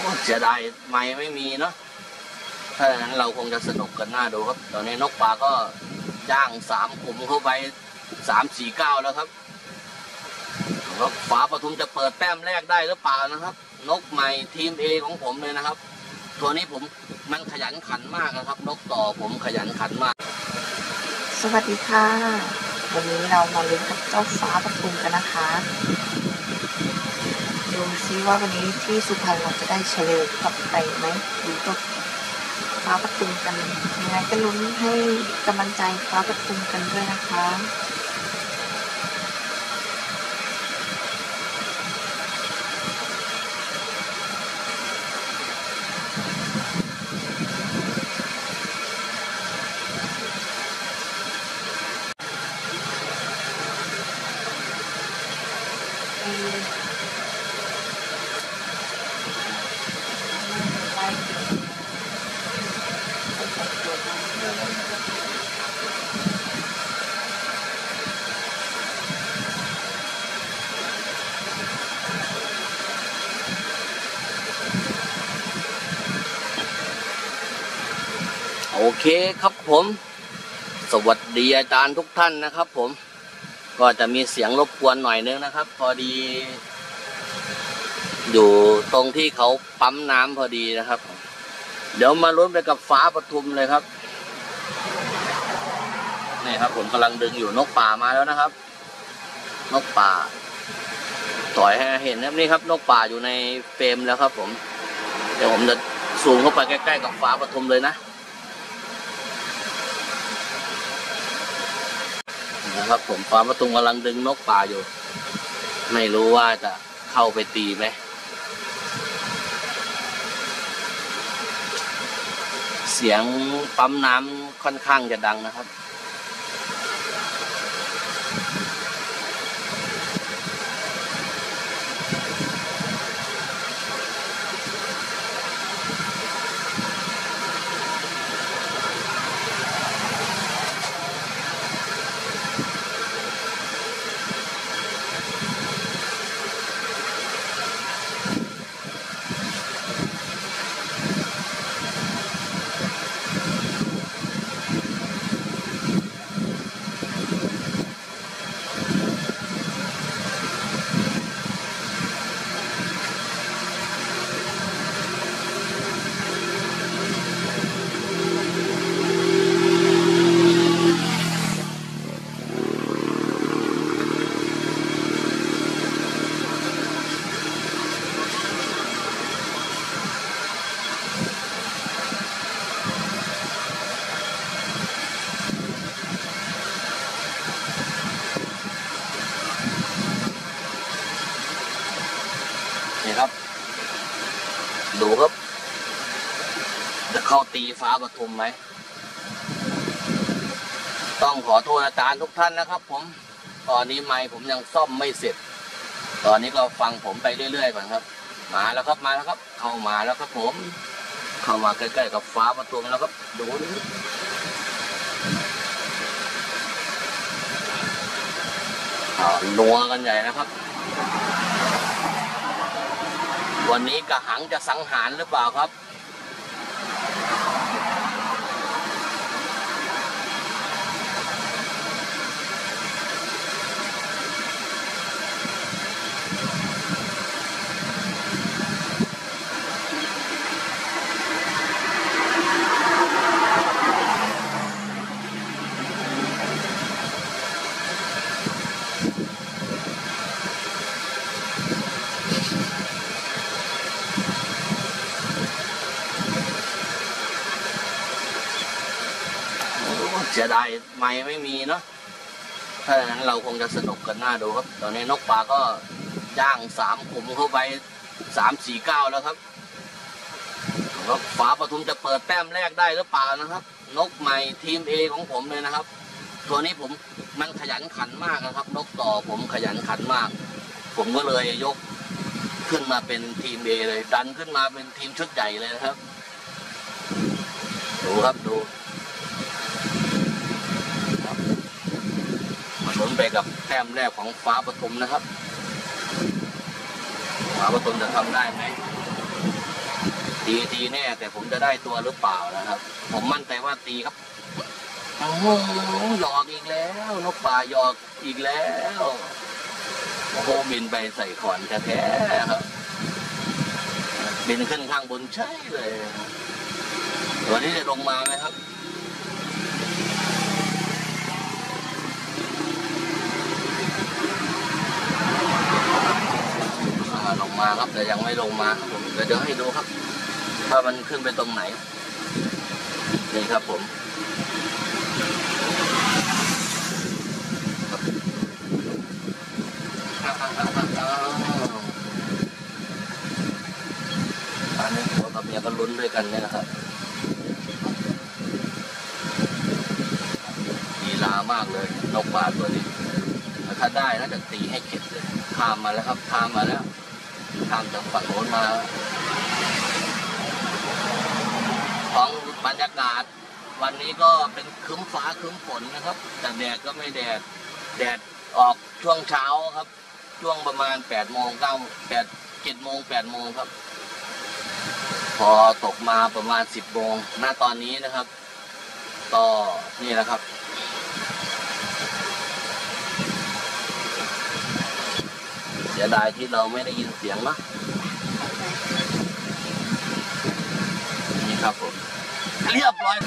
เสียดายไม่มีเนาะถ้าอย่างนั้นเราคงจะสนุกกันน่าดูครับตอนนี้นกป่าก็ย่าง3 ขุมเข้าไป3-4-9แล้วครับฟ้าปทุมจะเปิดแต้มแรกได้หรือเปล่านะครับนกใหม่ทีม A ของผมเลยนะครับตัวนี้มันขยันขันมากนะครับนกต่อผมขยันขันมากสวัสดีค่ะวันนี้เรามาลุ้นกับเจ้าฟ้าปทุมกันนะคะดูซิว่าวันนี้ที่สุพรรณเราจะได้เฉลยกลับไปไหมหรือตัวฟ้าปทุมกันยังไงก็ลุ้นให้กำลังใจฟ้าปทุมกันด้วยนะคะโอเคครับผมสวัสดีอาจารย์ทุกท่านนะครับผมก็จะมีเสียงรบกวนหน่อยนึงนะครับพอดีอยู่ตรงที่เขาปั๊มน้ำพอดีนะครับเดี๋ยวมาลุ้นไปกับฟ้าปทุมเลยครับนี่ครับผมกำลังดึงอยู่นกป่ามาแล้วนะครับนกป่าต่อยให้เห็นครับนี่ครับนกป่าอยู่ในเฟรมแล้วครับผมเดี๋ยวผมจะซูมเข้าไปใกล้ๆกับฟ้าปทุมเลยนะครับผมฟ้าปทุมกำลังดึงนกป่าอยู่ไม่รู้ว่าจะเข้าไปตีไหมเสียงปั๊มน้ำค่อนข้างจะดังนะครับนี่ครับดูครับจะเข้าตีฟ้าปทุมไหมต้องขอโทษอาจารย์ทุกท่านนะครับผมตอนนี้ไมค์ผมยังซ่อมไม่เสร็จตอนนี้ก็ฟังผมไปเรื่อยๆก่อนครับมาแล้วครับเข้ามาแล้วครับผมเข้ามาใกล้ๆกับฟ้าปทุมแล้วครับดูนัวกันใหญ่นะครับวันนี้กระหังจะสังหารหรือเปล่าครับเสียดายไม่มีเนาะถ้าอย่างนั้นเราคงจะสนุกกันน่าดูครับตอนนี้นกป่าก็ย่าง3 ขุมเข้าไป3-4-9แล้วครับฟ้าปทุมจะเปิดแต้มแรกได้หรือเปล่านะครับนกใหม่ทีม A ของผมเลยนะครับตัวนี้มันขยันขันมากนะครับนกต่อผมขยันขันมากผมก็เลยยกขึ้นมาเป็นทีม A เลยดันขึ้นมาเป็นทีมชุดใหญ่เลยนะครับดูครับดูมาลุ้นไปกับแต้มแรกของฟ้าปทุมนะครับฟ้าปทุมจะทำได้ไหมตีแน่แต่ผมจะได้ตัวหรือเปล่านะครับ ผมมั่นใจว่าตีครับโอ้โหหยอกอีกแล้วนกป่าหยอกอีกแล้วโอ้โหบินไปใส่ขอนแท้ๆครับบินขึ้นข้างบนใช่เลยวันนี้จะลงมาไหมครับลงมาครับแต่ยังไม่ลงมาครับผมเดี๋ยวให้ดูครับว่ามันขึ้นไปตรงไหนนี่ครับผมอันนี้ผัวกับเมียก็ลุ้นด้วยกันเนี่ยนะครับลีลามากเลยนกป่าตัวนี้ถ้าได้น่าจะตีให้เข็ดเลยข้ามมาแล้วครับข้ามมาแล้วข้ามจากฝั่งโน้นมาของบรรยากาศวันนี้ก็เป็นครึ้มฟ้าครึ้มฝนนะครับแต่แดดก็ไม่แดดออกช่วงเช้าครับช่วงประมาณ8 โมง 7 โมง 8 โมงครับพอตกมาประมาณ10 โมงณตอนนี้นะครับก็นี่แหละครับเสียดายที่เราไม่ได้ยินเสียงเนาะนี่ครับผมเรียบร้อย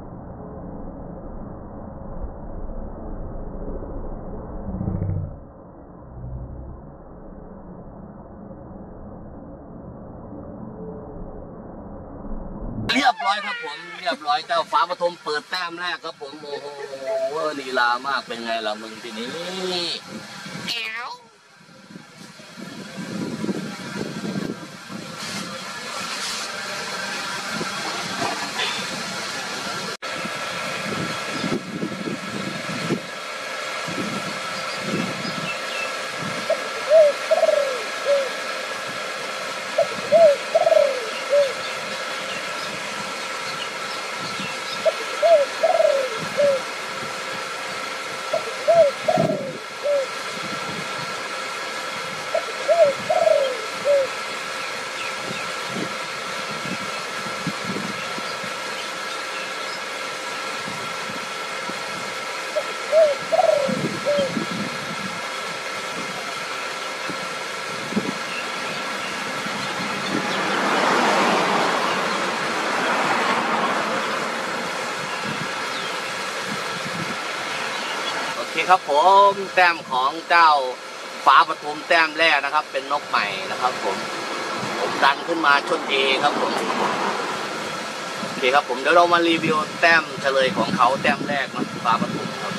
ครับผมเรียบร้อยเจ้าฟ้าปฐมเปิดแต้มแรกครับผมโอ้โหลีลามากเป็นไงล่ะมึงทีนี้แอวครับผมแต้มของเจ้าฟ้าปฐมแต้มแรกนะครับเป็นนกใหม่นะครับผมดันขึ้นมาชนเอครับผมโอเคครับผมเดี๋ยวเรามารีวิวแต้มเฉลยของเขาแต้มแรกนะฟ้าปฐมครับ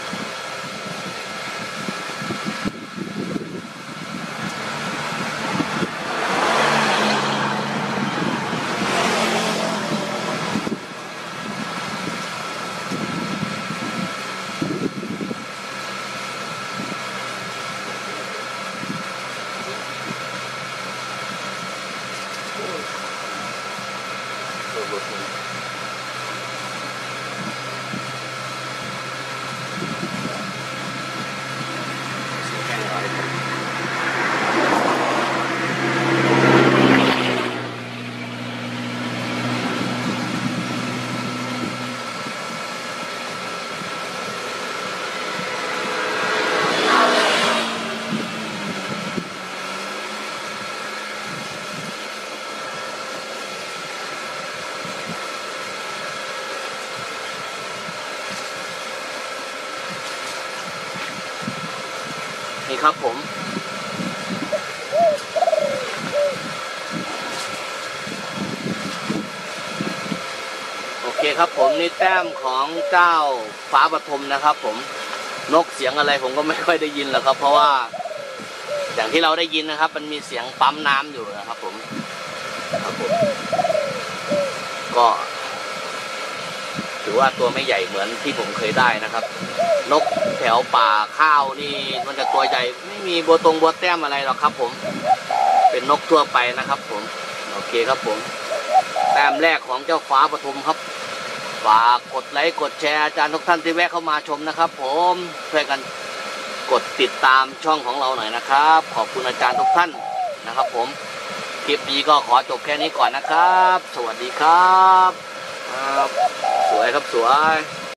นี่ครับผมโอเคครับผมนี่แต้มของเจ้าฟ้าปฐมนะครับผมนกเสียงอะไรผมก็ไม่ค่อยได้ยินหรอกครับเพราะว่าอย่างที่เราได้ยินนะครับมันมีเสียงปั๊มน้ำอยู่นะครับผมก็ถือว่าตัวไม่ใหญ่เหมือนที่ผมเคยได้นะครับนกแถวป่าข้าวนี่มันจะตัวใหญ่ไม่มีบัวแต้มอะไรหรอกครับผมเป็นนกทั่วไปนะครับผมโอเคครับผมแต้มแรกของเจ้าฟ้าปฐมครับฝากกดไลค์กดแชร์อาจารย์ทุกท่านที่แวะเข้ามาชมนะครับผมช่วยกันกดติดตามช่องของเราหน่อยนะครับขอบคุณอาจารย์ทุกท่านนะครับผมคลิปนี้ก็ขอจบแค่นี้ก่อนนะครับ สวัสดีครับครับสวยครับสวย